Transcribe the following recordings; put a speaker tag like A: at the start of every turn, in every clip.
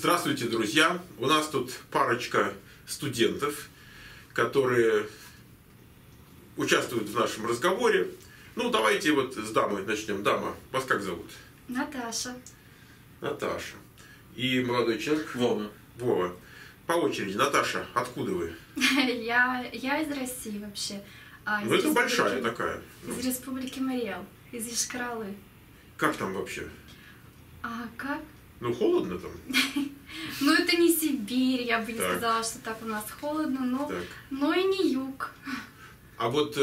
A: Здравствуйте, друзья! У нас тут парочка студентов, которые участвуют в нашем разговоре. Ну, давайте вот с дамой начнем. Дама, вас как зовут?
B: Наташа.
A: Наташа. И молодой человек?
C: Вова.
A: Вова. По очереди. Наташа, откуда вы?
B: Я из России вообще.
A: Ну, это большая такая.
B: Из Республики Мариэл, из Йошкар-Олы.
A: Как там вообще?
B: А как?
A: Ну, холодно там.
B: Ну, это не Сибирь, я бы не сказала, что так у нас холодно, но и не юг.
A: А вот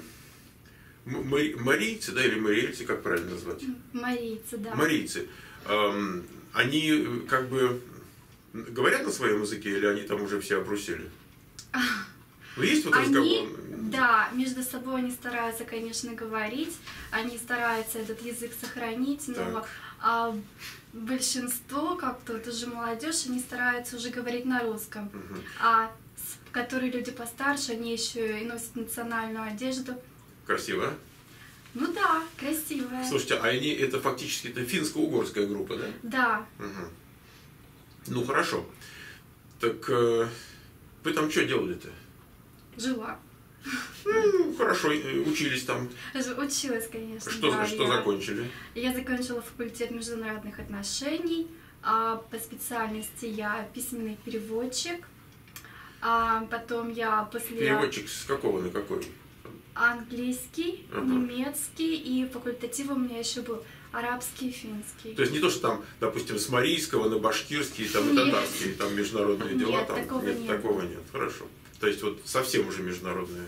A: марийцы, да, или мариэльцы, как правильно назвать?
B: Марийцы, да.
A: Марийцы. Они как бы говорят на своем языке, или они там уже все обрусели? Ну, есть вот разговор?
B: Да, между собой они стараются, конечно, говорить, они стараются этот язык сохранить, но большинство, как-то вот уже молодежь, они стараются уже говорить на русском. А которые люди постарше, они еще и носят национальную одежду.
A: Красиво.
B: Ну да, красивая.
A: Слушайте, а они это фактически это финско-угорская группа, да?
B: Да.
A: Угу. Ну хорошо. Так вы там что делали-то?
B: Жила.
A: Ну, хорошо, учились там.
B: Училась, конечно.
A: Что
B: да,
A: закончили?
B: Я закончила факультет международных отношений. По специальности я письменный переводчик. Потом я после...
A: Переводчик с какого на какой?
B: Английский, немецкий, и факультатив у меня еще был арабский и финский.
A: То есть не то, что там, допустим, с марийского на башкирский, там, и татарский, там международные дела, там такого нет. Хорошо. То есть вот совсем уже международные.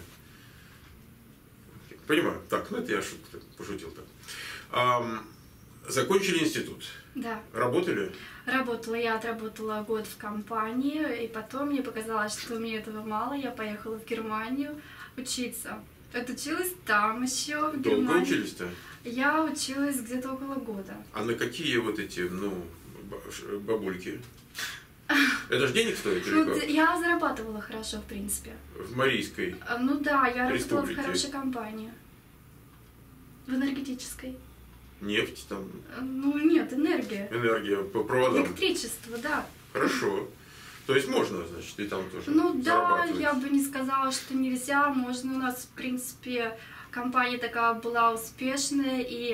A: Понимаю. Так, ну это я шутку пошутил так. Закончили институт?
B: Да.
A: Работали?
B: Работала. Я отработала год в компании, и потом мне показалось, что мне этого мало. Я поехала в Германию учиться. Отучилась там еще, в Германии.
A: Долго учились-то?
B: Я училась где-то около года.
A: А на какие вот эти, ну, бабульки? Это же денег стоит или как?
B: Я зарабатывала хорошо, в принципе.
A: В Марийской?
B: Ну да, я работала в
A: Республике.
B: хорошей компании. В энергетической.
A: Нефть там?
B: Ну нет, энергия.
A: Энергия по проводам?
B: Электричество, да.
A: Хорошо. То есть можно, значит, и там тоже
B: Ну да,
A: зарабатывать?
B: я бы не сказала, что нельзя. Можно. У нас, в принципе, компания такая была успешная. И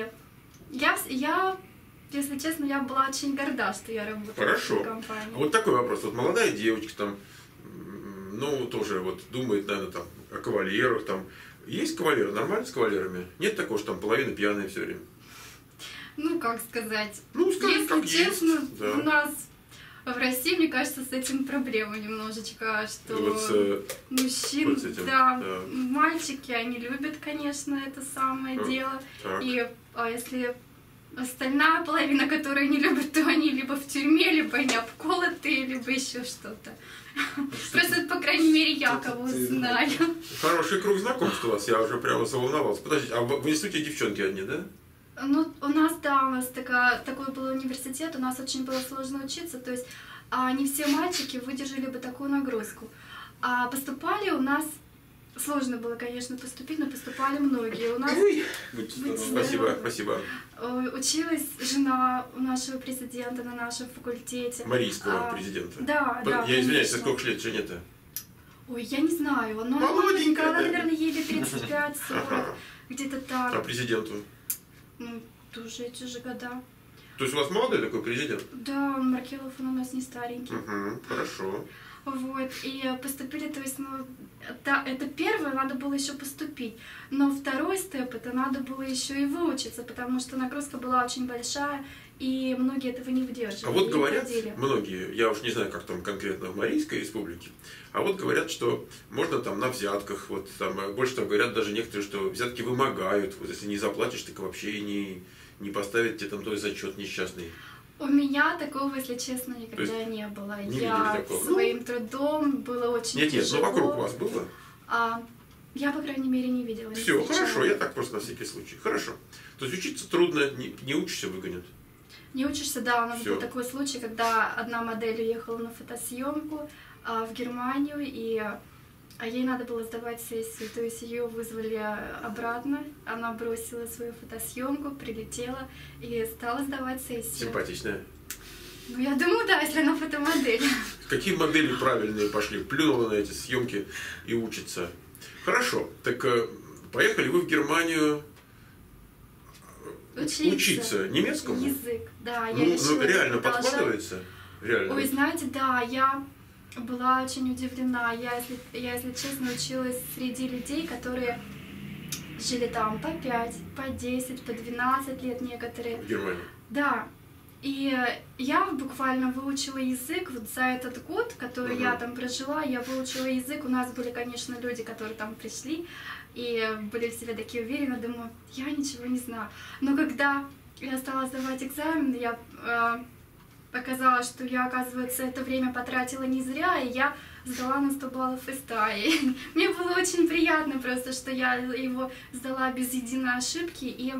B: я, если честно, я была очень горда, что я работала в этой компании.
A: Вот такой вопрос. Вот молодая девочка там, ну, тоже вот думает, наверное, там о кавалерах. Там. Есть кавалеры? Нормально с кавалерами? Нет такого, что там половина пьяная все время?
B: Ну, как сказать.
A: Ну, скажи,
B: если
A: как
B: честно,
A: есть. Да.
B: у нас в России, мне кажется, с этим проблема немножечко, что
A: вот
B: мужчин,
A: вот этим,
B: да, мальчики, они любят, конечно, это самое дело.
A: Так.
B: И если остальная половина, которая не любит, то они либо в тюрьме, либо они обколотые, либо еще что-то. Просто, по крайней мере, я кого знаю.
A: Хороший круг знакомств у вас, я уже прямо заволновался. Подождите, а в институте девчонки одни, да?
B: Ну, у нас такой был университет, у нас очень было сложно учиться, то есть не все мальчики выдержали бы такую нагрузку. А поступали у нас, сложно было, конечно, поступить, но поступали многие. У нас
A: Спасибо.
B: Училась жена у нашего президента на нашем факультете.
A: Марийского президента?
B: Да.
A: Я извиняюсь, а сколько лет жене-то?
B: Ой, я не знаю, но она, наверное, ей лет 35-40, где-то так.
A: А президенту?
B: Ну, тоже эти же года.
A: То есть у вас молодой такой президент?
B: Да, Маркелов он у нас не старенький.
A: Хорошо.
B: Вот, и поступили, то есть, это первое, надо было еще поступить. Но второй степ, это надо было еще и выучиться, потому что нагрузка была очень большая, и многие этого не выдерживали.
A: А вот говорят, многие, я уж не знаю, как там конкретно в Марийской республике, а вот говорят, что можно там на взятках, вот там, больше того говорят даже некоторые, что взятки вымогают, вот если не заплатишь, так вообще и не поставят тебе там твой зачет несчастный.
B: У меня такого, если честно, никогда не было.
A: Я
B: своим трудом было очень тяжело.
A: Нет, но вокруг вас было?
B: Я, по крайней мере, не видела.
A: Все, хорошо, я так просто на всякий случай. Хорошо. То есть учиться трудно, не учишься, выгонят?
B: Не учишься, да. У нас был такой случай, когда одна модель уехала на фотосъемку в Германию, а ей надо было сдавать сессию, то есть ее вызвали обратно, она бросила свою фотосъемку, прилетела и стала сдавать сессию.
A: Симпатичная?
B: Ну, я думаю, да, если она фотомодель.
A: Какие модели правильные пошли? Плюнула на эти съемки и учится. Хорошо. Так поехали вы в Германию учиться немецкому?
B: Язык, да.
A: Ну,
B: Я решила
A: реально
B: продолжать.
A: подкладывается? Реально.
B: Ой, знаете, да, я была очень удивлена. Я, если честно, училась среди людей, которые жили там по 5, по 10, по 12 лет некоторые.
A: В Германии?
B: Да. И я буквально выучила язык вот за этот год, который я там прожила, я выучила язык. У нас были, конечно, люди, которые там пришли и были в себе такие уверены. Думаю, я ничего не знаю. Но когда я стала сдавать экзамен, я оказалось, что я, оказывается, это время потратила не зря, и я сдала на 100 баллов из 100. И мне было очень приятно просто, что я его сдала без единой ошибки, и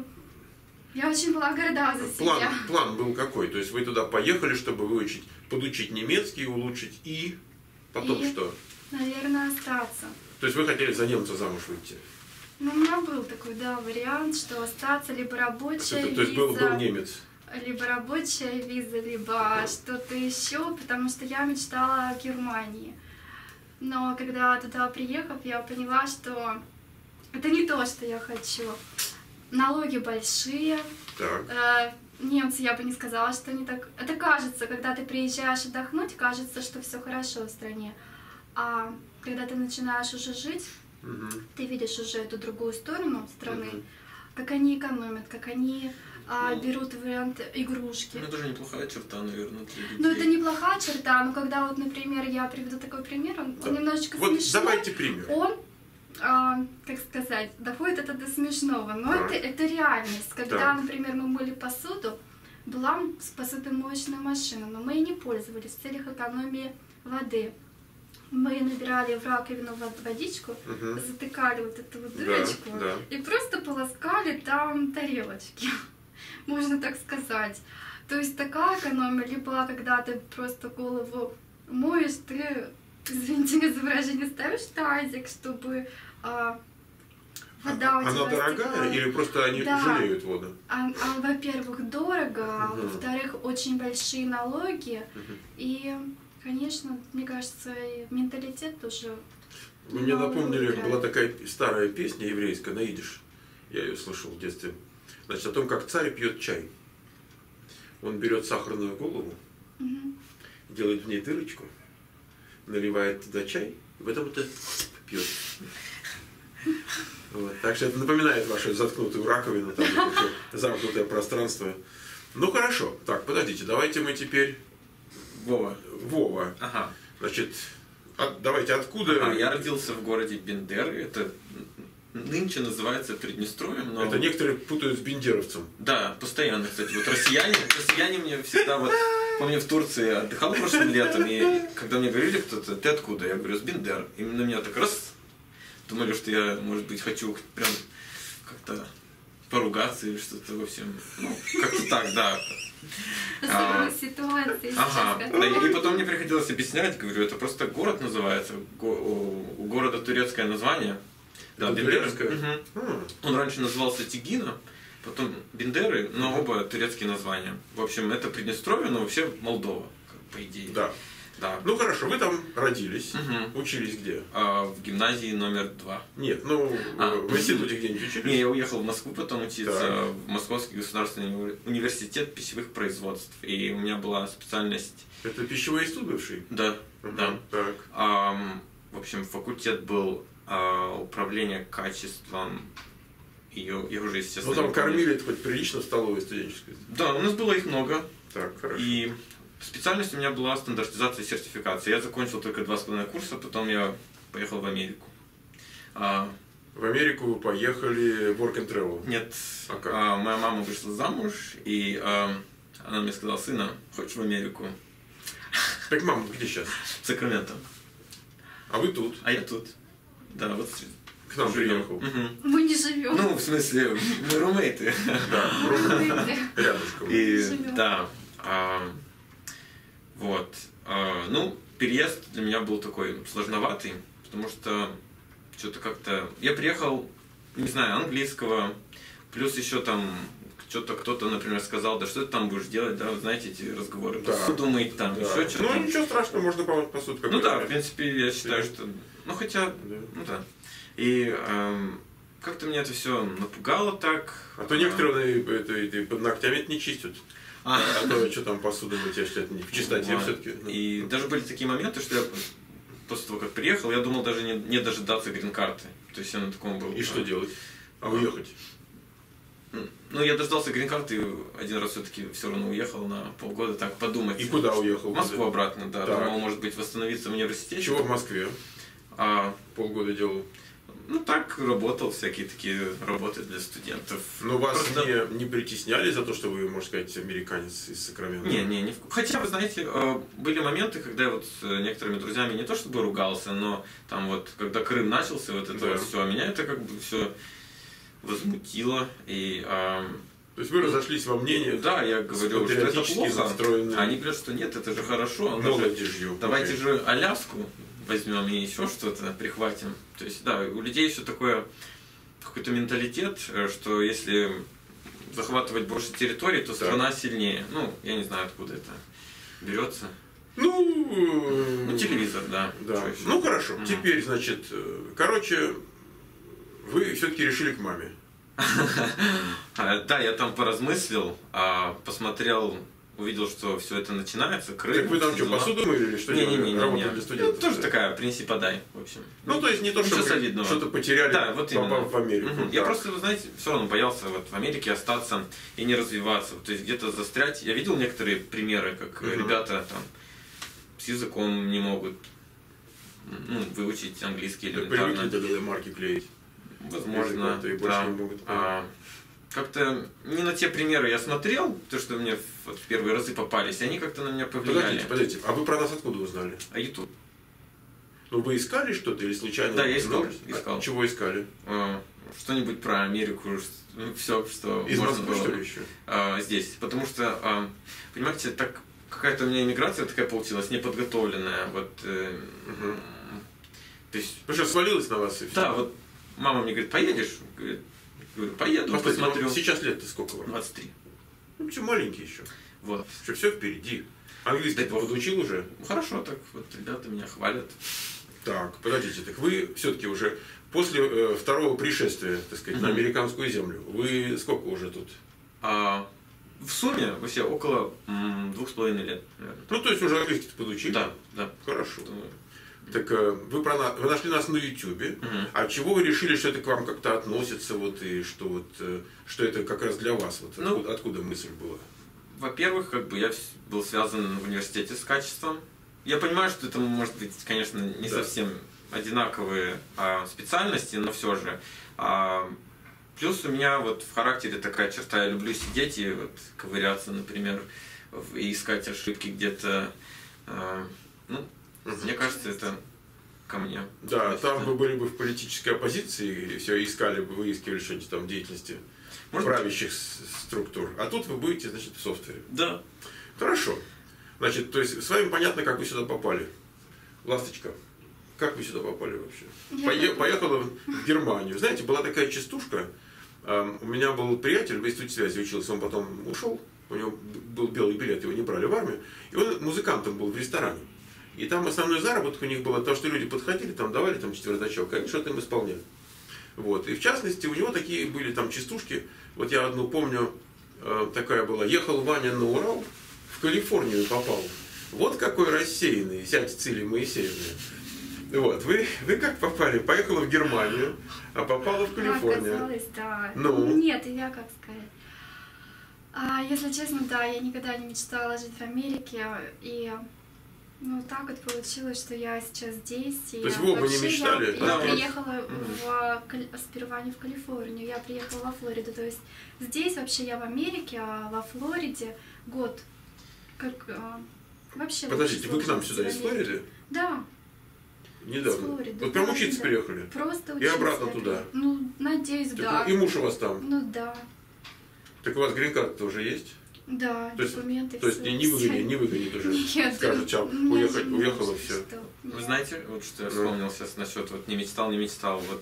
B: я очень была горда за себя.
A: План был какой? То есть вы туда поехали, чтобы выучить, подучить немецкий, улучшить, и потом что?
B: Наверное, остаться.
A: То есть вы хотели за немца замуж выйти?
B: Ну, у меня был такой, да, вариант, что остаться, либо рабочая виза.
A: То есть был немец?
B: Либо рабочая виза, либо что-то еще, потому что я мечтала о Германии. Но когда туда приехав, я поняла, что это не то, что я хочу. Налоги большие.
A: Так.
B: Немцы, я бы не сказала, что они так... Это кажется, когда ты приезжаешь отдохнуть, кажется, что все хорошо в стране. А когда ты начинаешь уже жить, ты видишь уже эту другую сторону страны, как они экономят, как они берут вариант игрушки.
C: Ну, это же неплохая черта, наверное, для людей.
B: Ну, это неплохая черта, но когда вот, например, я приведу такой пример, он немножечко
A: вот
B: смешной.
A: Давайте пример.
B: Он, как сказать, доходит это до смешного, но это реальность. Когда, например, мы мыли посуду, была посудомоечная машина, но мы ей не пользовались в целях экономии воды. Мы набирали в раковину водичку, затыкали вот эту вот дырочку и просто полоскали там тарелочки, можно так сказать. То есть такая экономия, либо когда ты просто голову моешь, ты, извините за выражение, ставишь тазик, чтобы вода у тебя
A: Она дорогая
B: стекала.
A: или просто они жалеют воду?
B: Во-первых, дорого, во-вторых, очень большие налоги, и, конечно, мне кажется, и менталитет тоже.
A: Вы мне напомнили, была такая старая песня еврейская на идиш, я ее слышал в детстве, значит, о том, как царь пьет чай. Он берет сахарную голову, делает в ней дырочку, наливает туда чай, и потом это пьет. Вот. Так что это напоминает вашу заткнутую раковину, там замкнутое пространство. Ну хорошо, так, подождите, давайте мы теперь... Вова.
C: Ага.
A: Значит, давайте откуда...
C: Я родился в городе Бендер, это нынче называется Приднестровьем, но...
A: Это некоторые путают с бендеровцем.
C: Да, постоянно, кстати. Вот россияне мне всегда вот... Помню, в Турции отдыхал прошлым летом, и когда мне говорили кто-то, ты откуда? Я говорю, с Бендер. И на меня так раз... Думали, что я, может быть, хочу прям как-то поругаться или что-то, в общем, ну, как-то так, да.
B: Ситуации
C: Ага. И потом мне приходилось объяснять, говорю, это просто город называется, у города турецкое название. Да, Бендер. Он раньше назывался Тигина, потом Бендеры, но оба турецкие названия. В общем, это Приднестровье, но вообще Молдова, по идее.
A: Да.
C: Да.
A: Ну хорошо, вы там родились, учились где?
C: В гимназии номер 2.
A: Нет, ну в институте где-нибудь учились?
C: Не, я уехал в Москву потом учиться, в Московский государственный университет пищевых производств. И у меня была специальность...
A: Это пищевой институт бывший?
C: Да, да.
A: Так.
C: В общем, факультет был управление качеством. Я уже, естественно...
A: Ну там кормили хоть прилично в столовой студенческой?
C: Да, у нас было их много.
A: Так, хорошо.
C: И специальность у меня была стандартизация и сертификация. Я закончил только 2,5 курса, потом я поехал в Америку.
A: В Америку вы поехали work and travel?
C: Нет.
A: А как?
C: Моя мама вышла замуж, и она мне сказала, сына, хочешь в Америку?
A: Так мама где сейчас?
C: В Сакраменто.
A: А вы тут?
C: А я тут. Да, вот
A: к нам приехал.
B: Мы не живем.
C: Ну, в смысле, мы румейты.
A: Да, рядышком.
C: И да. Вот. Ну, переезд для меня был такой сложноватый, потому что что-то как-то... Я приехал, не знаю, английского, плюс еще там что-то кто-то, например, сказал, да что ты там будешь делать, да, вот знаете, эти разговоры,
A: Да.
C: посуду мыть там,
A: Да.
C: еще что-то.
A: Ну, ничего страшного, можно помыть посуду.
C: Ну да, в принципе, я считаю, что... Ну, хотя,
A: Да.
C: ну да. И как-то меня это все напугало так.
A: А то некоторые под ногтями это не чистят. А то что там посуду мыть, я считаю, в чистоте
C: Вот.
A: все-таки.
C: И даже были такие моменты, что я после того, как приехал, я думал даже не дожидаться грин-карты. То есть я на таком был.
A: И что делать? А уехать?
C: Ну, я дождался грин-карты и один раз все-таки все равно уехал на полгода, так подумать.
A: И куда уехал?
C: В Москву обратно, да.
A: Так.
C: Думал, может быть, восстановиться в университете.
A: Чего в Москве? Полгода делал.
C: Ну, так работал, всякие такие работы для студентов.
A: Но вас
C: Просто-
A: не притесняли за то, что вы, можно сказать, американец из Сакрамента?
C: Не. Хотя, вы знаете, были моменты, когда я вот с некоторыми друзьями не то чтобы ругался, но там вот, когда Крым начался, вот это
A: Да.
C: вот все, меня это как бы все возмутило. И,
A: То есть вы разошлись во мнении,
C: да, я говорю, что это
A: патриотически
C: плохо.
A: настроенные
C: А они говорят, что нет, это же хорошо. Даже
A: молодежью.
C: давайте же Аляску возьмем и еще что-то прихватим. То есть, да, у людей все такое, какой-то менталитет, что если захватывать больше территорий, то страна сильнее. Ну, я не знаю, откуда это берется.
A: Ну,
C: телевизор, да.
A: Да.
C: Что еще?
A: Ну хорошо.
C: Мгм.
A: Теперь, значит, короче, вы все-таки решили к маме.
C: Да, я там поразмыслил, посмотрел, увидел, что все это начинается. Крым.
A: Так вы там что,
C: дела.
A: посуду мыли или что делали? Работали для студентов?
C: Ну, тоже такая, принеси подай, в общем.
A: Ну, то есть не то,
C: Ничего
A: что
C: солидного.
A: что-то потеряли,
C: Да, вот именно.
A: попав в Америку.
C: Мгм. Я
A: Так.
C: просто, вы знаете, все равно боялся вот в Америке остаться и не развиваться, то есть где-то застрять. Я видел некоторые примеры, как
A: Мгм.
C: ребята там с языком не могут выучить английский
A: Так
C: элементарно.
A: привыкли тогда марки клеить.
C: Возможно,
A: Языком-то и больше
C: да.
A: не могут.
C: Как-то не на те примеры я смотрел, то, что мне в первые разы попались, и они как-то на меня повлияли.
A: Подождите, а вы про нас откуда узнали?
C: А YouTube?
A: Ну, вы искали что-то или случайно?
C: Да, я искал,
A: наткнулись?
C: искал.
A: Чего искали?
C: Что-нибудь про Америку, все, что
A: Из
C: можно
A: Москвы,
C: было.
A: что ли, еще?
C: Здесь. Потому что, понимаете, так какая-то у меня иммиграция такая получилась, неподготовленная. Вот, то есть,
A: Потому что свалилось на вас и все.
C: да, вот мама мне говорит, поедешь? Говорю, поеду,
A: Посмотрите,
C: посмотрю.
A: ну, сейчас лет-то сколько вам?
C: 23.
A: Ну, все маленький еще.
C: Вот.
A: Что все впереди. Английский
C: Дай бог.
A: подучил уже?
C: Хорошо, так вот ребята меня хвалят.
A: Так, подождите, так вы все-таки уже после второго пришествия, так сказать, на американскую землю, вы сколько уже тут?
C: В сумме вообще около 2,5 лет, наверное.
A: Ну, то есть уже английский подучили?
C: Да, да.
A: Хорошо.
C: Думаю.
A: Так вы нашли нас на Ютубе, а чего вы решили, что это к вам как-то относится, вот, и что это как раз для вас? Вот,
C: Ну,
A: откуда мысль была?
C: Во-первых, как бы я был связан в университете с качеством. Я понимаю, что это может быть, конечно, не
A: Да.
C: совсем одинаковые специальности, но все же. Плюс у меня вот в характере такая черта, я люблю сидеть и вот ковыряться, например, и искать ошибки где-то. Мне кажется, это ко мне.
A: Да,
C: То есть,
A: там вы были бы в политической оппозиции, и все искали бы, выискивали что-нибудь там в деятельности правящих структур. А тут вы будете, значит, в софтвере.
C: Да.
A: Хорошо. Значит, то есть с вами понятно, как вы сюда попали. Ласточка, как вы сюда попали вообще? Поехала в Германию. Знаете, была такая частушка. У меня был приятель в институте связи учился, он потом ушел. У него был белый билет, его не брали в армию. И он музыкантом был в ресторане. И там основной заработок у них было то, что люди подходили, там давали там четвертачок, и они что-то им исполняли. Вот. И в частности, у него такие были там частушки. Вот я одну помню, такая была. Ехал Ваня на Урал, в Калифорнию попал. Вот какой рассеянный, сядь, Цили Моисеевна. Вот, вы как попали? Поехала в Германию, а попала в Калифорнию.
B: Оказалось, да.
A: Ну?
B: Нет, я как сказать. Если честно, да, я никогда не мечтала жить в Америке. И так вот получилось, что я сейчас здесь. И
A: То есть вы оба не
B: вообще
A: мечтали?
B: Я
A: Да,
B: приехала сперва не в Калифорнию, я приехала во Флориду. То есть здесь вообще я в Америке, а во Флориде год. Вообще.
A: Подождите, вы к нам
B: жить
A: сюда
B: в
A: из
B: Америке.
A: Флориды?
B: Да.
A: Недавно.
B: Флориды,
A: Вот прям
B: да,
A: учиться
B: да.
A: приехали?
B: Просто
A: И
B: учиться.
A: обратно туда?
B: Ну, надеюсь,
A: Так,
B: да.
A: и муж у вас там?
B: Ну да.
A: Так у вас грин-карта тоже есть?
B: Да,
A: То есть,
B: документы.
A: То есть
B: всё,
A: не выгонит,
B: всё.
A: не выгонит уже.
B: Нет,
A: Скажет, чау,
B: у меня же
A: уехала
B: муж,
A: все.
B: что?
C: Вы
B: Нет.
C: знаете, вот что я
A: Ну.
C: вспомнил сейчас насчет вот не мечтал. Вот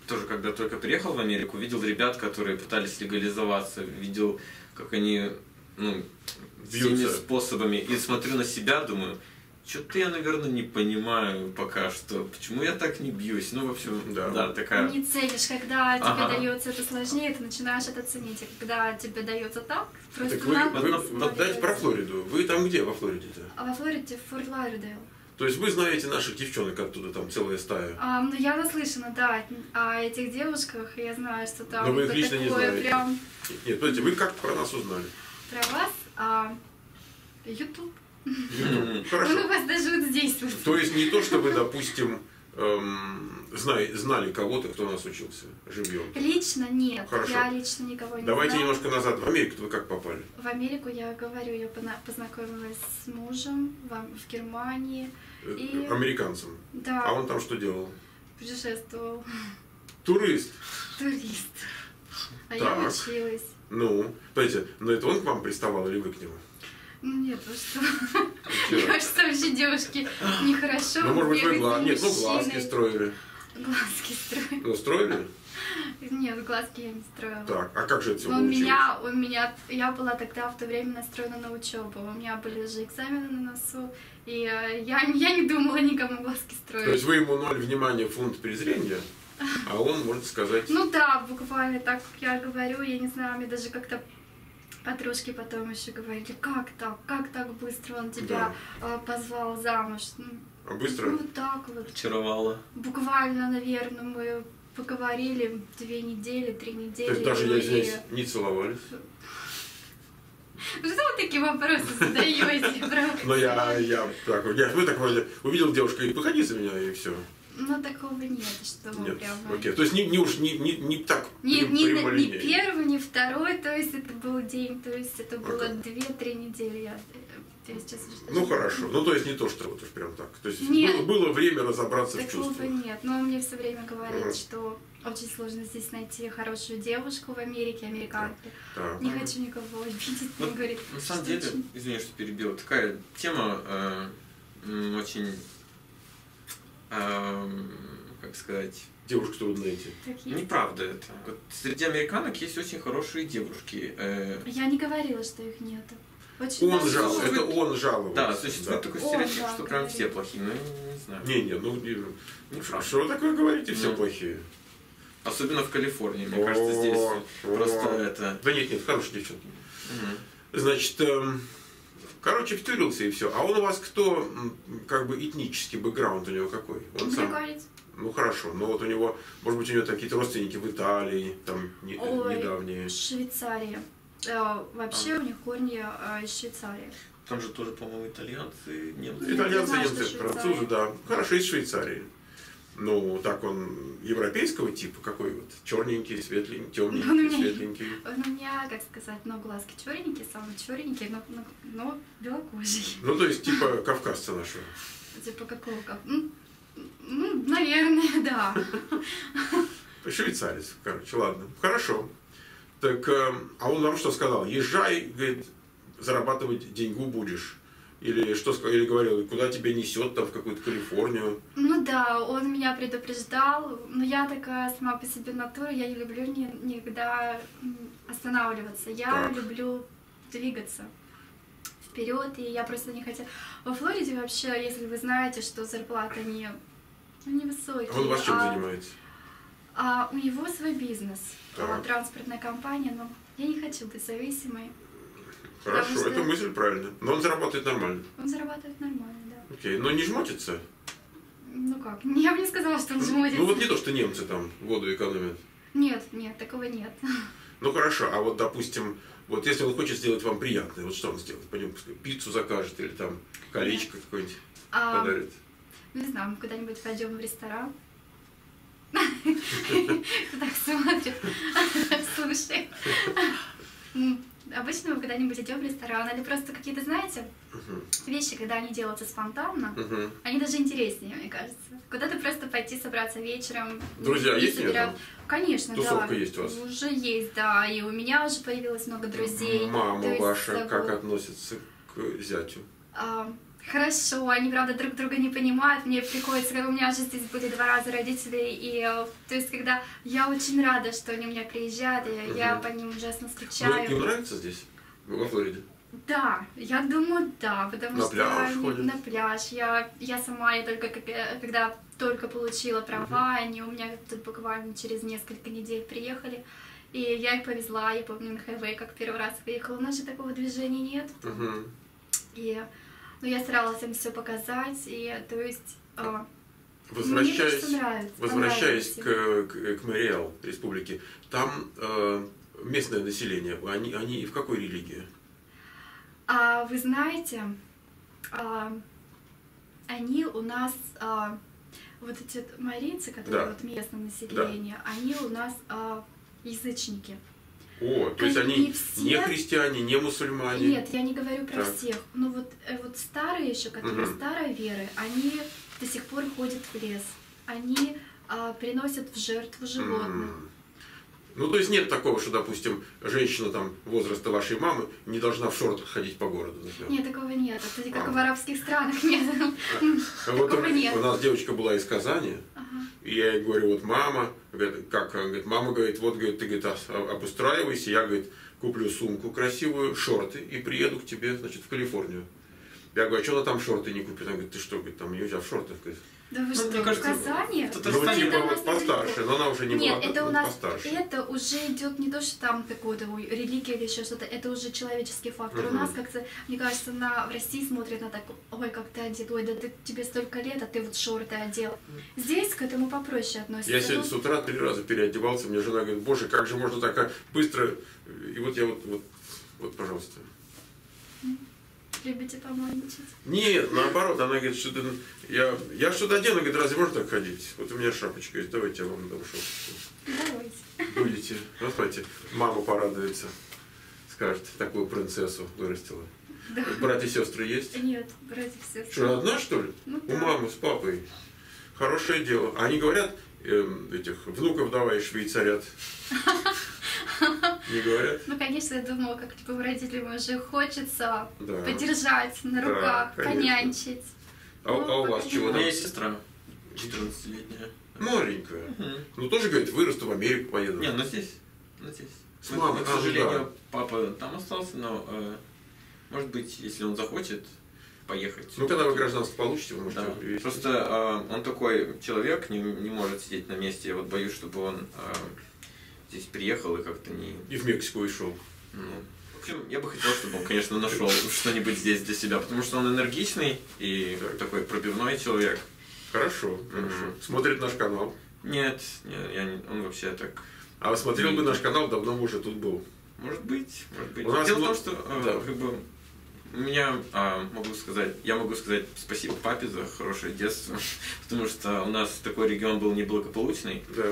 C: тоже, когда только приехал в Америку, видел ребят, которые пытались легализоваться, видел, как они, ну, всеми способами, и смотрю на себя, думаю, что-то я, наверное, не понимаю пока что, почему я так не бьюсь, ну, в общем, да, такая...
B: Не ценишь, когда тебе дается это сложнее, ты начинаешь это ценить, а когда тебе дается так, просто
A: так вот дайте про Флориду, вы там где во Флориде-то?
B: А во Флориде, в Форт Лаудердейл.
A: То есть вы знаете наших девчонок оттуда, там целая стая?
B: Ну, я наслышана, да, о этих девушках, я знаю, что там...
A: Но вы их лично не знаете?
B: Прям...
A: Нет, подождите, вы как про нас узнали?
B: Про вас? YouTube.
A: Хорошо.
B: Он у вас даже вот здесь.
A: То есть не то, что вы, допустим, знали кого-то, кто у нас учился живьем?
B: Лично нет.
A: Хорошо.
B: Я лично никого не
A: Давайте
B: знаю.
A: немножко назад. В Америку вы как попали?
B: В Америку, я говорю, я познакомилась с мужем в Германии. И...
A: Американцем?
B: Да.
A: А он там что делал?
B: Путешествовал.
A: Турист?
B: Турист. А
A: Так.
B: я училась.
A: Ну, подождите, но это он к вам приставал или вы к нему?
B: Ну нет, вы что? Мне кажется, вообще девушки нехорошо.
A: Ну, может быть, вы
B: бегать за
A: глазки
B: мужчиной.
A: строили.
B: Глазки строили.
A: Ну, строили?
B: Нет, глазки я не строила.
A: Так, а как же это все
B: Но
A: получилось?
B: я была тогда в то время настроена на учебу. У меня были уже экзамены на носу, и я не думала никому глазки строить.
A: То есть вы ему 0 внимания, фунт презрения, а он, можно сказать...
B: Ну да, буквально так, как я говорю, я не знаю, мне даже как-то подружки потом еще говорили, как так быстро он тебя позвал замуж.
A: А быстро?
B: Ну так вот.
C: Очаровала.
B: Буквально, наверное, мы поговорили 2 недели, 3 недели.
A: То есть даже, я извиняюсь, не целовались?
B: Что вы такие вопросы задаете?
A: Но вы так вроде увидел девушку и выходи за меня, и все.
B: Ну, такого нет, что вы
A: Нет,
B: прям...
A: окей. То есть не так
B: Ни
A: прямолинейно.
B: первый, ни второй, то есть это был день, то есть это было 2-3 недели. Я сейчас
A: ну хорошо, ну то есть не то, что вот уж прям так. То есть
B: нет,
A: было время разобраться в
B: такого
A: чувствах.
B: нет, но он мне все время говорит, что очень сложно здесь найти хорошую девушку в Америке, американку.
A: Так.
B: Не хочу никого обидеть,
C: Вот,
B: он говорит.
C: на самом деле, извини, что перебил, такая тема очень, как сказать...
A: Девушку трудно найти.
C: Неправда это. Вот среди американок есть очень хорошие девушки.
B: Я не говорила, что их нету. Очень
A: Он
B: даже
A: жаловался,
B: много.
A: это он жаловался.
C: Да, существует такой стереотип,
B: да,
C: что прям
B: говорит.
C: все плохие. Ну, не знаю.
A: Не, что вы такое говорите, все
C: Ну.
A: плохие?
C: Особенно в Калифорнии, мне кажется, здесь просто это...
A: Да нет, хорошие девчонки.
C: Мгм.
A: Значит, короче, втюрился и все. А он у вас кто, как бы этнический бэкграунд у него какой? Он сам?
B: Американец.
A: Ну хорошо, но вот у него, может быть, у него какие-то родственники в Италии, там недавние.
B: Швейцария. Вообще у них корни из Швейцарии.
C: Там же тоже, по-моему, итальянцы, немцы.
B: Я
A: Итальянцы,
B: знаю,
A: немцы,
B: что
A: французы,
B: Швейцария.
A: да. Хорошо, из Швейцарии. Ну, так он европейского типа, какой вот? Черненький, светленький, темненький, светленький.
B: Он у меня, как сказать, но глазки черненькие, самые черненькие, но белокожий.
A: Ну, то есть, типа кавказца нашего.
B: Типа какого? Ну, наверное, да.
A: Швейцарец, короче, ладно. Хорошо. Так, а он вам что сказал? Езжай, говорит, зарабатывать деньгу будешь. Или что сказал, или говорил, куда тебя несет там в какую-то Калифорнию?
B: Ну да, он меня предупреждал, но я такая сама по себе натура, я не люблю никогда останавливаться. Я
A: Так.
B: люблю двигаться вперед, и я просто не хотела. Во Флориде вообще, если вы знаете, что зарплаты невысокие.
A: А он у вас чем занимается?
B: А у него свой бизнес,
A: Так.
B: транспортная компания, но я не хочу быть зависимой.
A: Хорошо,
B: Потому что-
A: это мысль правильная. Но он зарабатывает нормально.
B: Он зарабатывает нормально, да.
A: Окей, но не жмотится?
B: Ну как? Я бы не сказала, что он жмотится.
A: Ну вот не то, что немцы там воду экономят.
B: Нет, такого нет.
A: Ну хорошо, а вот допустим, вот если он хочет сделать вам приятное, вот что он сделает? Пойдем, пиццу закажет или там колечко какое-нибудь подарит?
B: Не знаю, мы куда-нибудь пойдем в ресторан. Так смотрит. Слушай. Обычно мы куда-нибудь идем в ресторан, или просто какие-то, знаете, вещи, когда они делаются спонтанно, они даже интереснее, мне кажется. Куда-то просто пойти собраться вечером.
A: Друзья есть у него там?
B: Конечно,
A: Тусовка
B: да.
A: есть у вас?
B: Уже есть, да. И у меня уже появилось много друзей. То
A: Мама
B: есть,
A: ваша как
B: было-
A: относится к зятю?
B: Хорошо, они, правда, друг друга не понимают, мне приходится, у меня же здесь были 2 раза родители, и, то есть, когда я очень рада, что они у меня приезжают, и я по ним ужасно
A: Ну,
B: скучаю.
A: им нравится здесь, во Флориде?
B: Да, я думаю, да, потому
A: На
B: что
A: пляж
B: они
A: ходят?
B: на пляж, я сама, я только, когда только получила права, они у меня тут буквально через несколько недель приехали, и я их повезла, я помню, на хайвей, как первый раз выехала, у нас же такого движения нет,
A: Угу.
B: и ну, я старалась им все показать, и то есть мне
A: Возвращаясь,
B: кажется, нравится.
A: возвращаясь
B: понравилось
A: к Мориэл, республике, там местное население, они в какой религии?
B: им. Вы знаете, они у нас, вот эти вот марийцы, которые
A: Да.
B: вот местное население, они у нас язычники.
A: О, то есть они
B: Не все.
A: не христиане, не мусульмане?
B: Нет, я не говорю про
A: Так.
B: всех. Но вот старые еще, которые
A: Мгм.
B: старой веры, они до сих пор ходят в лес. Они приносят в жертву животных.
A: Ну, то есть нет такого, что, допустим, женщина там возраста вашей мамы не должна в шортах ходить по городу, например.
B: Нет, такого нет. Это как в арабских странах нет.
A: А вот
B: Такого нет.
A: у нас девочка была из Казани,
B: Ага.
A: и я ей говорю, вот мама, говорит, как? Она говорит, мама говорит, вот, говорит, ты, говорит, обустраивайся, я, говорит, куплю сумку красивую, шорты и приеду к тебе, значит, в Калифорнию. Я говорю, а что она там шорты не купит? Она говорит, ты что, говорит, там нельзя в шортах, говорит.
B: Да вы
C: Ну,
B: что,
C: мне кажется,
B: в Казани?
C: в
A: Ну,
C: Татарстане
A: типа,
B: Это у нас
A: постарше,
B: недалеко.
A: но она уже не
B: Нет,
A: молодая,
B: это у
A: но
B: нас,
A: постарше.
B: это уже идет не то, что там какой-то религия или еще что-то, это уже человеческий фактор. У
A: Мгм.
B: нас как-то, мне кажется, в России смотрят на так, ой, как ты одет, ой, да тебе столько лет, а ты вот шорты одел. Здесь к этому попроще относятся.
A: Я сегодня с утра 3 раза переодевался, мне жена говорит, боже, как же можно так быстро, и вот я вот, пожалуйста.
B: Любите помойничать?
A: Нет, наоборот, она говорит, что я что-то одену, говорит, разве можно так ходить? Вот у меня шапочка есть, давайте я вам дам шапочку.
B: Давайте.
A: Будете, вот смотрите, мама порадуется, скажет, такую принцессу вырастила.
B: Да.
A: Братья и сестры есть?
B: Нет, братья все.
A: Что, одна, что ли?
B: Ну
A: У
B: да.
A: мамы с папой. Хорошее дело. Они говорят, этих внуков давай швейцарят. Не говорят?
B: Ну, конечно, я думала, как любым родителям уже хочется
A: Да.
B: подержать на
A: Да,
B: руках,
A: конечно.
B: понянчить.
A: А у вас чего
C: У меня
A: там?
C: есть сестра, 14-летняя.
A: Маленькая.
C: Мгм.
A: Ну тоже, говорит, вырасту в Америку поеду.
C: Не, ну здесь. Ну здесь.
A: С
C: Ну,
A: мамой,
C: к
A: ну
C: сожалению,
A: да.
C: папа там остался, но может быть, если он захочет поехать.
A: Ну когда вы гражданство получите, вы можете
C: Да.
A: привезти.
C: Просто он такой человек, не может сидеть на месте. Я вот боюсь, чтобы он здесь приехал и как-то не...
A: И в Мексику ушел.
C: Ну, в общем, я бы хотел, чтобы он, конечно, нашел что-нибудь здесь для себя, потому что он энергичный и такой пробивной человек.
A: Хорошо, хорошо. Смотрит наш канал.
C: Нет, он вообще так...
A: А смотрел бы наш канал, давно бы уже тут был.
C: Может быть, может быть.
A: У нас
C: Дело в
A: вот-
C: том, что
A: да.
C: как бы у меня я могу сказать спасибо папе за хорошее детство, потому что у нас такой регион был неблагополучный,
A: Да.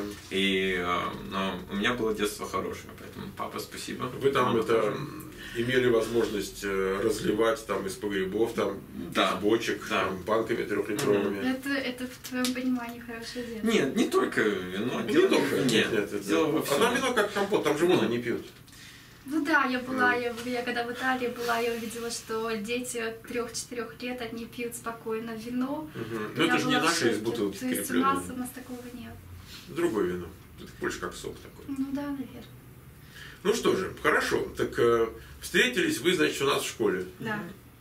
C: но у меня было детство хорошее, поэтому папа, спасибо.
A: Вы там
C: Мама
A: это
C: тоже.
A: имели возможность разливать там из погребов, там
C: Да.
A: из бочек,
C: Да.
A: там, банками трехлитровыми.
B: Это в твоем понимании хорошее дело.
C: Нет, не только вино.
A: Не
C: дело-
A: только.
C: Нет,
A: это-
C: дело во всем.
A: Оно вино как компот, там же воду не пьют.
B: Ну да, я была, я когда в Италии была, я увидела, что дети от 3-4 лет, они пьют спокойно вино.
A: Ну
B: Я
A: это же не
B: была в
A: наше из
B: шоке.
A: бутылки
B: То есть у
A: крепленное.
B: нас такого нет.
A: Другое вино. Это больше как сок такой.
B: Ну да, наверное.
A: Ну что же, хорошо. Так встретились вы, значит, у нас в школе.
B: Да,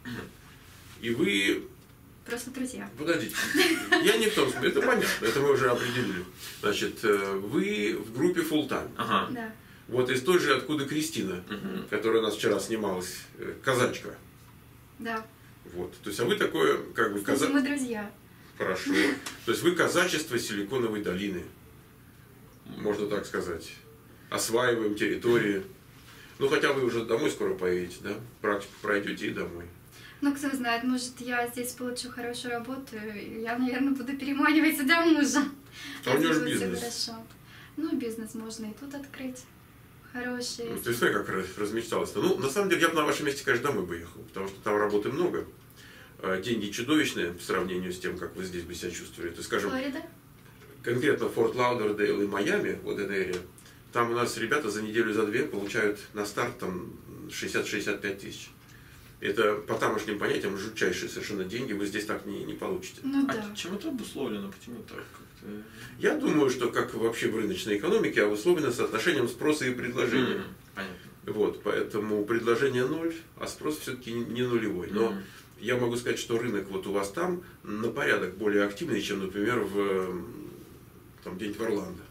A: И вы...
B: просто друзья.
A: Подождите. Я не в том смысле. Это понятно. Это мы уже определили. Значит, вы в группе full time.
C: Ага.
B: Да.
A: Вот из той же, откуда Кристина,
C: Мгм.
A: которая у нас вчера снималась, казачка.
B: Да.
A: Вот. То есть, а вы такое, как бы,
B: Кстати, мы друзья.
A: Хорошо. То есть, вы казачество Силиконовой долины. Можно так сказать. Осваиваем территории. Ну, хотя вы уже домой скоро поедете, да? Практику пройдете и домой.
B: Ну, кто знает, может, я здесь получу хорошую работу, и я, наверное, буду переманивать сюда мужа.
A: А у него же
B: Если будет всё
A: бизнес.
B: хорошо. Ну, бизнес можно и тут открыть. Хороший.
A: Ну, то есть, смотри, как размечталось-то. Ну, на самом деле, я бы на вашем месте, конечно, домой бы ехал, потому что там работы много. Деньги чудовищные по сравнению с тем, как вы здесь бы себя чувствовали. То есть, скажем,
B: Флорида?
A: конкретно Форт Лаудердейл и Майами, вот эта эрия, там у нас ребята за неделю, за две получают на старт там 60-65 тысяч. Это по тамошним понятиям жутчайшие совершенно деньги, вы здесь так не получите.
B: Ну да.
C: Чем это обусловлено? Почему так? Как-то...
A: Я думаю, что как вообще в рыночной экономике обусловлено соотношением спроса и предложения.
C: Понятно.
A: Вот, поэтому предложение 0, а спрос все-таки не нулевой. Но я могу сказать, что рынок вот у вас там на порядок более активный, чем, например, где-нибудь в Орландо.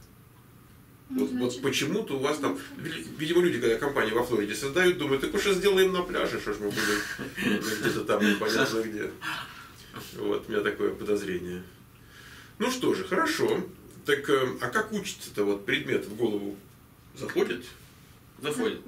A: Вот почему-то у вас там, видимо, люди, когда компании во Флориде создают, думают, так уж и сделаем на пляже, что ж мы будем где-то там непонятно где. Вот, у меня такое подозрение. Ну что же, хорошо. Так, а как учится-то вот предмет в голову заходит?
C: Заходит.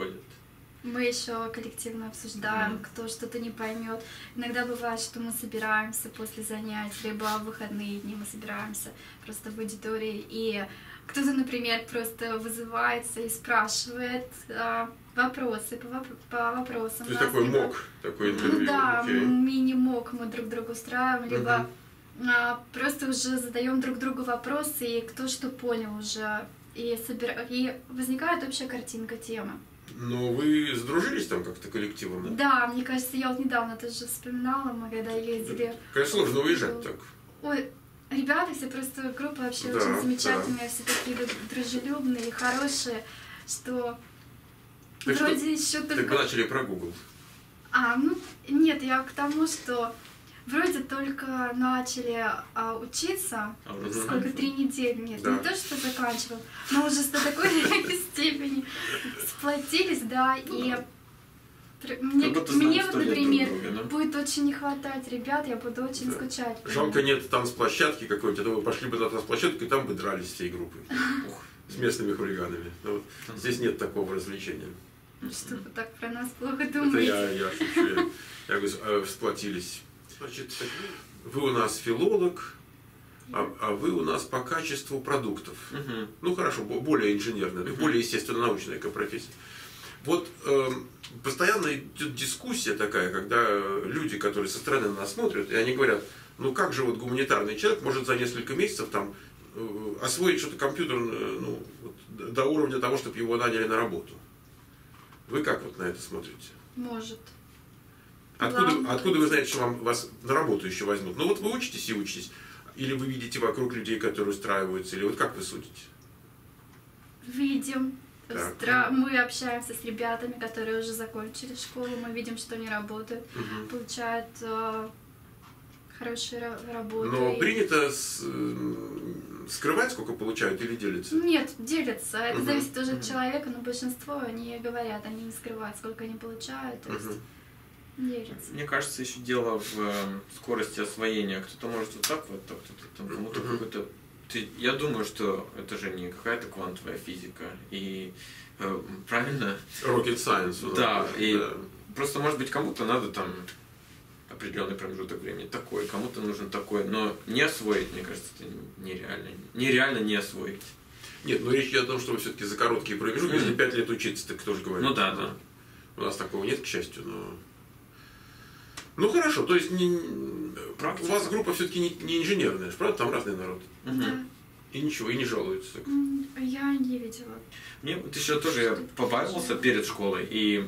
B: Мы еще коллективно обсуждаем, кто что-то не поймет. Иногда бывает, что мы собираемся после занятий, либо в выходные дни мы собираемся просто в аудитории, и кто-то, например, просто вызывается и спрашивает вопросы по вопросам.
A: То есть такой МОК, такой интервью.
B: Ну да, мини-МОК мы друг другу устраиваем, либо просто уже задаем друг другу вопросы, и кто что понял уже, и возникает общая картинка темы.
A: Но вы сдружились там как-то коллективом?
B: Да, мне кажется, я вот недавно тоже вспоминала, мы когда ездили.
A: Конечно, сложно уезжать так.
B: Ой, ребята все просто, группа вообще очень замечательная, все такие дружелюбные, хорошие, что
A: так
B: вроде
A: что,
B: еще только...
A: Так вы начали про Google.
B: Нет, я к тому, что вроде только начали учиться, сколько, 3 недели, нет, не то, что заканчивал, но уже до такой степени сплотились, да, и мне вот, например, будет очень не хватать ребят, я буду очень скучать.
A: Жалко, нет танцплощадки какой-нибудь, а то вы пошли бы на площадку и там бы дрались всей группой с местными хулиганами. Но вот здесь нет такого развлечения.
B: Что вы так про нас плохо думаете?
A: Это я шучу. Я говорю, сплотились. Значит, вы у нас филолог, а вы у нас по качеству продуктов. Ну хорошо, более инженерная, более естественно-научная профессия. Вот постоянно идет дискуссия такая, когда люди, которые со стороны на нас смотрят, и они говорят, ну как же вот гуманитарный человек может за несколько месяцев там освоить что-то компьютерное до уровня того, чтобы его наняли на работу. Вы как вот на это смотрите?
B: Может.
A: Откуда вы знаете, что вас на работу еще возьмут? Ну вот вы учитесь и учитесь. Или вы видите вокруг людей, которые устраиваются, или вот как вы судите?
B: Видим. Мы общаемся с ребятами, которые уже закончили школу, мы видим, что они работают, получают хорошую работу.
A: Но принято скрывать, сколько получают, или делятся?
B: Нет, делятся. Это зависит тоже от человека, но большинство они говорят, они не скрывают, сколько они получают. То есть делятся.
C: Мне кажется, еще дело в скорости освоения. Кто-то может вот так, кто-то там кому-то какой-то. Я думаю, что это же не какая-то квантовая физика. И правильно?
A: Rocket science.
C: Да, и просто, может быть, кому-то надо там определенный промежуток времени такой, кому-то нужен такой, но не освоить, мне кажется, это нереально. Нереально не освоить.
A: Нет, но речь идет о том, что вы все-таки за короткие промежутки, если 5 лет учиться, так кто же говорит?
C: Ну да, да.
A: У нас такого нет, к счастью, но... Ну хорошо, то есть у вас группа все-таки не инженерная, правда? Там разный народ.
B: Да.
A: И ничего, и не жалуются.
B: Я не видела.
C: Мне вот еще тоже я побаивался перед школой, и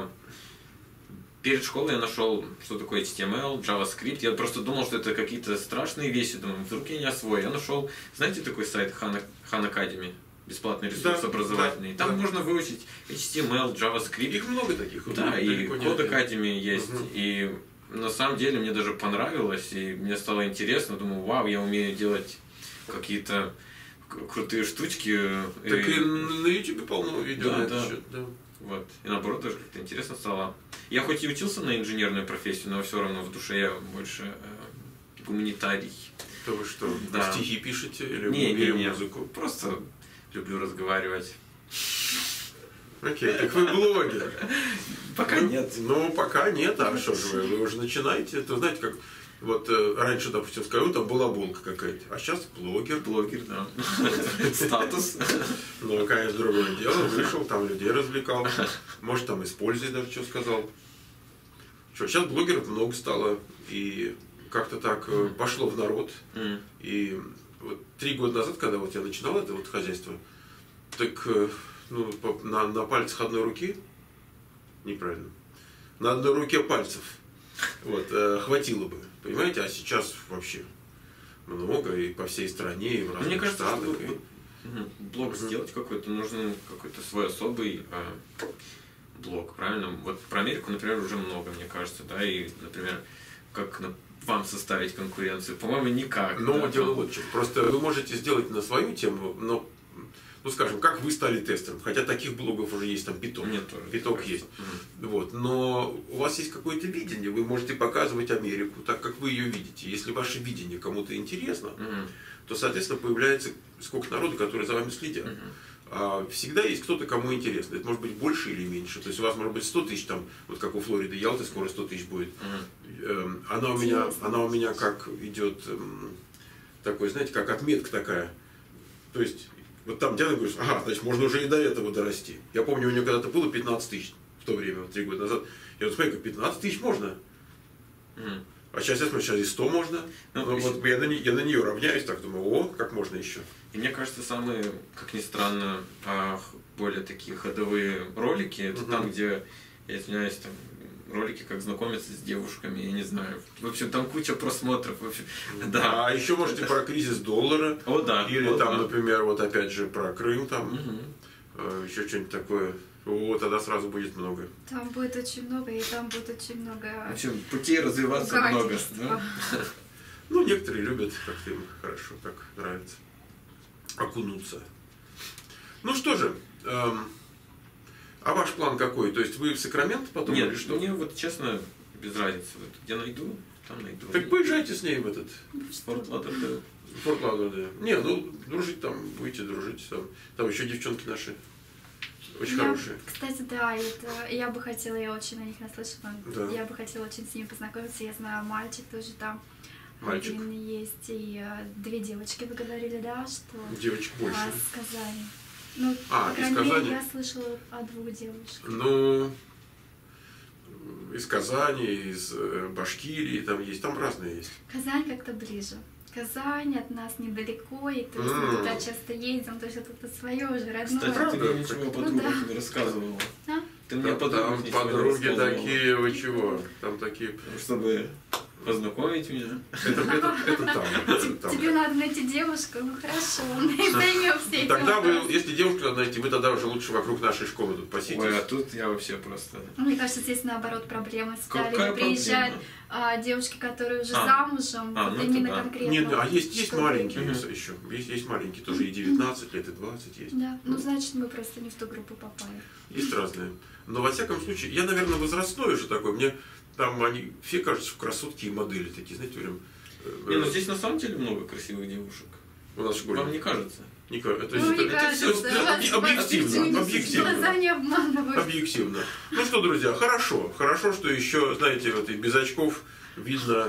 C: перед школой я нашел, что такое HTML, JavaScript. Я просто думал, что это какие-то страшные вещи, думаю, вдруг я не освою. Я нашел, знаете, такой сайт Khan Academy, бесплатный ресурс образовательный. Там можно выучить HTML, JavaScript.
A: Их много таких.
C: Да, и Code Academy есть. И на самом деле мне даже понравилось, и мне стало интересно. Думаю, вау, я умею делать какие-то крутые штучки.
A: Так и на YouTube полно видео на этот счет.
C: Вот. И наоборот, даже как-то интересно стало. Я хоть и учился на инженерную профессию, но все равно в душе я больше гуманитарий.
A: То вы что, стихи пишете или музыку?
C: Просто люблю разговаривать.
A: Окей, так вы блогер.
C: Пока нет.
A: Ну, пока нет, а что же вы уже начинаете? Это знаете, как вот раньше, допустим, скажу, там была булка какая-то, а сейчас блогер.
C: Блогер, да. Статус.
A: Ну, конечно, другое дело. Вышел, там людей развлекал. Может, там используй даже, что сказал. Что, сейчас блогеров много стало. И как-то так пошло в народ. И вот 3 года назад, когда вот я начинал это вот хозяйство, так на пальцах одной руки, неправильно, на одной руке пальцев. Вот, хватило бы. Понимаете, а сейчас вообще много и по всей стране, и в разных
C: Мне кажется,
A: штатах.
C: чтобы блог сделать какой-то, нужен какой-то свой особый блог, правильно? Вот про Америку, например, уже много, мне кажется, да, и, например, как вам составить конкуренцию? По-моему, никак.
A: Но
C: да?
A: дело вот в чем. Просто вы можете сделать на свою тему, но, ну скажем, как вы стали тестером, хотя таких блогов уже есть, там пяток.
C: Нет, тоже,
A: Пяток
C: кажется.
A: есть. Вот. Но у вас есть какое-то видение, вы можете показывать Америку так, как вы ее видите. Если ваше видение кому-то интересно, то, соответственно, появляется сколько народу, которые за вами следят. А всегда есть кто-то, кому интересно. Это может быть больше или меньше. То есть у вас может быть 100 тысяч, там, вот как у Флориды Ялты, скоро 100 тысяч будет. Она у меня как идет такой, знаете, как отметка такая. То есть, вот там Диана говорит, ага, значит, можно уже и до этого дорасти. Я помню, у нее когда-то было 15 тысяч в то время, вот 3 года назад. Я вот смотрю, 15 тысяч можно. А сейчас я смотрю, сейчас и 100 можно.
C: Ну,
A: вот я на нее равняюсь, так думаю, о, как можно еще.
C: И мне кажется, самые, как ни странно, более такие ходовые ролики, это там, где, я извиняюсь, там ролики, как знакомиться с девушками, я не знаю. В общем, там куча просмотров. В общем, да.
A: А еще можете про кризис доллара.
C: О, да.
A: Или
C: о,
A: там,
C: да.
A: например, вот опять же про Крым, там еще что-нибудь такое. Вот, тогда сразу будет много.
B: Там будет очень много, и там будет очень много...
C: В общем, путей развиваться много. Да?
A: Ну, некоторые любят, как-то им хорошо, так нравится. Окунуться. Ну что же, а ваш план какой? То есть вы в Сакраменто потом
C: Нет,
A: или что?
C: мне вот честно без разницы. Вот, где найду, там найду.
A: Так поезжайте с ней в этот
C: Форт Лодердейл.
A: Форт Лодердейл. Не, ну дружить там, будете дружить там. Там еще девчонки наши. Очень хорошие.
B: Кстати, да, это, я бы хотела, я очень на них наслышана,
A: Да.
B: я бы хотела очень с ними познакомиться, я знаю, мальчик тоже там.
A: Мальчик.
B: Один есть, и 2 девочки вы говорили, да, что...
A: Девочек больше.
B: С Казани. Ну,
A: А,
B: по
A: из
B: крайней мере,
A: Казани?
B: я слышала о 2 девушках.
A: Ну, из Казани, из Башкирии там есть, там разные есть.
B: Казань как-то ближе. Казань от нас недалеко, и то есть мы туда часто ездим, то есть это свое уже родное.
C: Кстати, ты мне
A: Правда?
C: ничего о
B: Ну
C: подругах не рассказывала.
B: А?
C: Ты мне о
A: Там
C: подругах ничего не
A: подруги
C: рассказывала.
A: такие, вы чего? Там такие...
C: Чтобы познакомить меня.
A: Это там.
B: Тебе надо найти девушку, ну хорошо, займемся этим.
A: Тогда вы,
B: вопросом.
A: если девушку надо найти, вы тогда уже лучше вокруг нашей школы тут
C: Ой, а
A: посидите.
C: тут я вообще просто...
B: Мне кажется, здесь наоборот проблема стали.
C: Какая
B: Приезжают
C: проблема?
B: девушки, которые уже
C: А.
B: замужем,
C: А,
B: вот
C: ну
B: именно
C: это да.
B: конкретно.
A: Нет, а есть
B: чтобы-
A: маленькие еще. Есть маленькие, тоже и 19 лет, и 20 есть.
B: Да, ну значит мы просто не в ту группу попали.
A: Есть разные. Но во всяком случае, я, наверное, возрастной уже такой. Мне там они все кажутся красотки и модели такие, знаете, прям.
C: Не, ну здесь на самом деле много красивых девушек.
A: У нас в школе.
C: Вам не кажется?
A: Не кажется.
B: Ну, мне
A: Это
B: кажется,
A: всё
B: вас
A: объективно.
B: глаза не обманывают.
A: Объективно. Ну что, друзья, хорошо. Хорошо, что еще, знаете, вот и без очков видно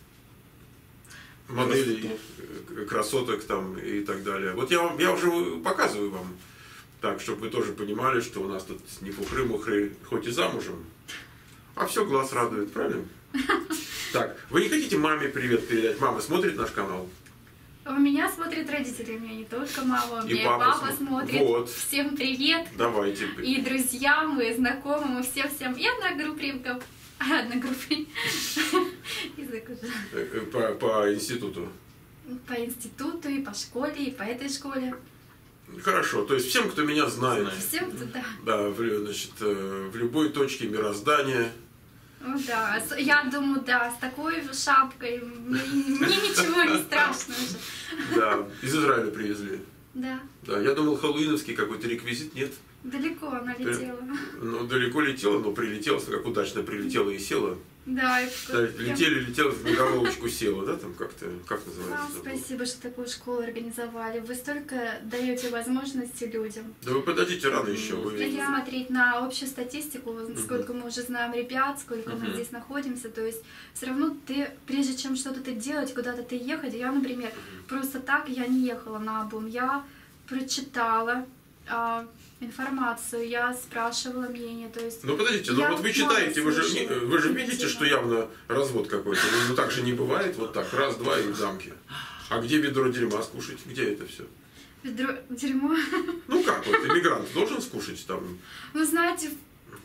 A: моделей, красоток там и так далее. Вот я уже показываю вам, так, чтобы вы тоже понимали, что у нас тут не пухры-мухры, хоть и замужем, а все глаз радует, правильно? Так, вы не хотите маме привет передать? Мама смотрит наш канал?
B: У меня смотрят родители, у меня не только мама, у
A: И
B: меня и
A: папа
B: папа смотрит.
A: Вот.
B: Всем привет.
A: Давайте.
B: И друзьям, и знакомым, и всем-всем. И одногруппникам. Одногруппник. Язык уже.
A: По институту.
B: По институту, и по школе, и по этой школе.
A: Хорошо, то есть всем, кто меня знает,
B: Всем туда.
A: да, значит, в любой точке мироздания.
B: Ну да, я думаю, да, с такой шапкой мне ничего не страшно уже.
A: Да, из Израиля привезли.
B: Да,
A: Да, я думал, хэллоуиновский какой-то реквизит, нет.
B: далеко она летела.
A: Ну, далеко летела, но прилетела, как удачно прилетела и села.
B: Да, и
A: Да, летела, в головочку села, да, там как-то, как
B: Вам
A: называется?
B: спасибо, что такую школу организовали. Вы столько даете возможности людям.
A: Да вы подождите, рано еще.
B: Если смотреть на общую статистику, сколько мы уже знаем ребят, сколько мы здесь находимся, то есть все равно ты, прежде чем что-то делать, куда-то ты ехать, я, например, просто так я не ехала наобум, я прочитала информацию, я спрашивала мнение, то есть...
A: Ну подождите, ну
B: я
A: вот вы
B: мало
A: читаете, вы же
B: слышала.
A: видите, что явно развод какой-то. Ну так же не бывает, вот так, раз, два и в замке. А где ведро дерьма скушать? Где это все?
B: Ведро дерьмо.
A: Ну как вот, иммигрант должен скушать там?
B: Вы знаете,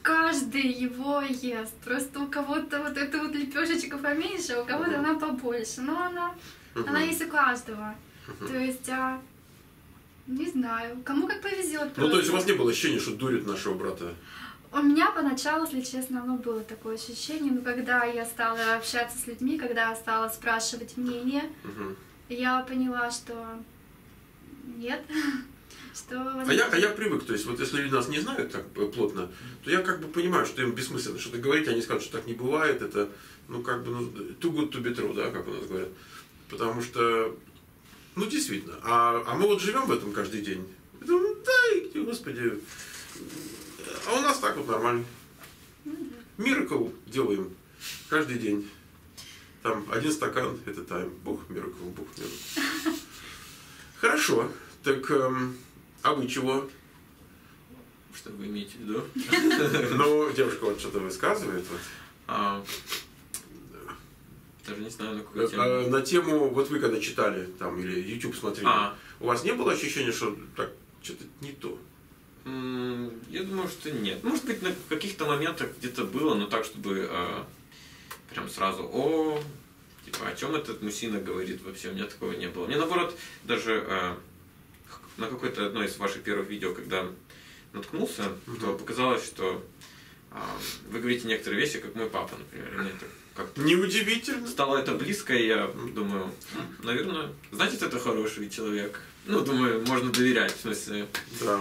B: каждый его ест. Просто у кого-то вот эта вот лепешечка поменьше, у кого-то она побольше. Но она есть у каждого. То есть, не знаю, кому как повезет.
A: Ну, то есть у вас не было ощущения, что дурит нашего брата?
B: У меня поначалу, если честно, было такое ощущение, но когда я стала общаться с людьми, когда я стала спрашивать мнение, я поняла, что нет. Что
A: а я привык, то есть вот если люди нас не знают так плотно, то я как бы понимаю, что им бессмысленно что-то говорить, они скажут, что так не бывает, это, ну как бы, too good to be true, да, как у нас говорят. Потому что, ну действительно, а мы вот живем в этом каждый день. Думаю, да, господи, а у нас так вот нормально. Миракл делаем каждый день. Там один стакан, это тайм. Бог миракл, Бог миракл. Хорошо. Так, а вы чего?
C: Что вы имеете в виду?
A: Ну, девушка вот что-то высказывает. Вот.
C: Даже не знаю, на какую тему.
A: На тему, вот вы когда читали там или YouTube смотрели, у вас не было ощущения, что так что-то не то?
C: Я думаю, что нет. Может быть, на каких-то моментах где-то было, но так, чтобы прям сразу, типа, о чем этот мужчина говорит, вообще у меня такого не было. Мне наоборот, даже на какой-то одной из ваших первых видео, когда наткнулся, то показалось, что вы говорите некоторые вещи, как мой папа, например. И мне это как-то
A: неудивительно.
C: Стало это близко, и я думаю, наверное, значит, это хороший человек. Ну, думаю, можно доверять, в смысле.
A: Да.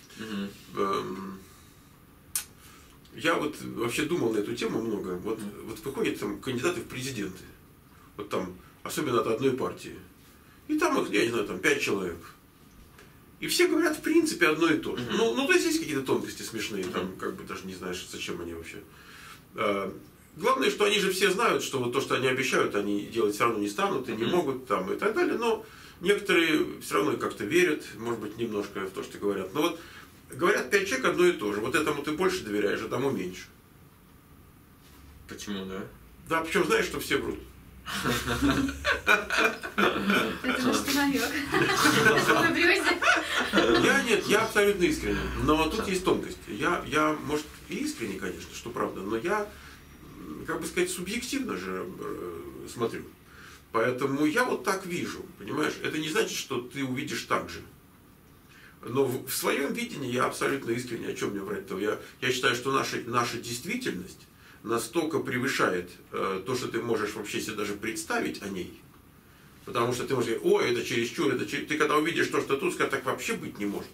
A: Я вот вообще думал на эту тему много. Вот выходят там кандидаты в президенты. Вот там, особенно от одной партии. И там их, я не знаю, там 5 человек. И все говорят, в принципе, одно и то же. Ну, то есть есть какие-то тонкости смешные, там, как бы даже не знаешь, зачем они вообще. Главное, что они же все знают, что вот то, что они обещают, они делать все равно не станут и не могут, там, и так далее. Но некоторые все равно как-то верят, может быть, немножко в то, что говорят. Но вот говорят 5 человек одно и то же. Вот этому ты больше доверяешь, а тому меньше.
C: Почему, да?
A: Да, причем знаешь, что все врут.
B: Это же что намек. На брюзе.
A: Я абсолютно искренне. Но тут есть тонкость. Я, может, и искренне, конечно, что правда, но я, как бы сказать, субъективно же смотрю. Поэтому я вот так вижу, понимаешь? Это не значит, что ты увидишь так же. Но в своем видении я абсолютно искренне, о чем мне врать-то. Я считаю, что наша действительность настолько превышает то, что ты можешь вообще себе даже представить о ней. Потому что ты можешь говорить, ой, это чересчур, ты когда увидишь то, что тут, скажешь, так вообще быть не может.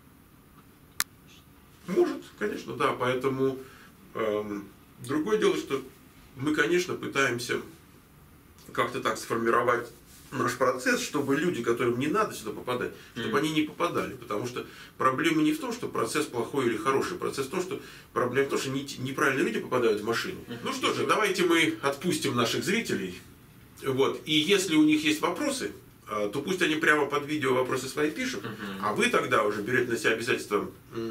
A: Может, конечно, да. Поэтому другое дело, что мы, конечно, пытаемся как-то так сформировать наш процесс, чтобы люди, которым не надо сюда попадать, чтобы они не попадали. Потому что проблема не в том, что процесс плохой или хороший. Процесс в том, что проблема в том, что неправильные люди попадают в машину. Ну что же, давайте мы отпустим наших зрителей. Вот. И если у них есть вопросы, то пусть они прямо под видео вопросы свои пишут, а вы тогда уже берете на себя обязательство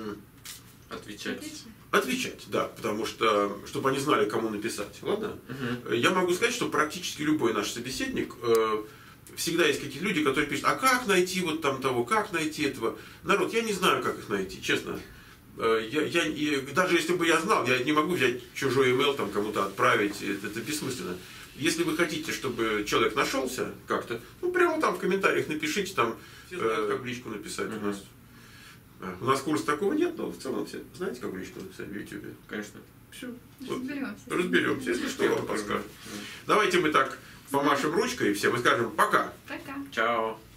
A: Отвечать, да, потому что, чтобы они знали, кому написать. Ладно? Я могу сказать, что практически любой наш собеседник, всегда есть какие-то люди, которые пишут, а как найти вот там того, как найти этого? Народ, я не знаю, как их найти, честно. Даже если бы я знал, я не могу взять чужой email, там кому-то отправить, это бессмысленно. Если вы хотите, чтобы человек нашелся как-то, ну прямо там в комментариях напишите, там все знают, как в личку написать у нас. У нас курса такого нет, но в целом все знаете, как в личку написать в YouTube?
C: Конечно.
A: Все.
B: Разберемся.
A: Если что, вам подскажем. Давайте мы так помашем ручкой и всем и скажем пока.
B: Пока.
C: Чао.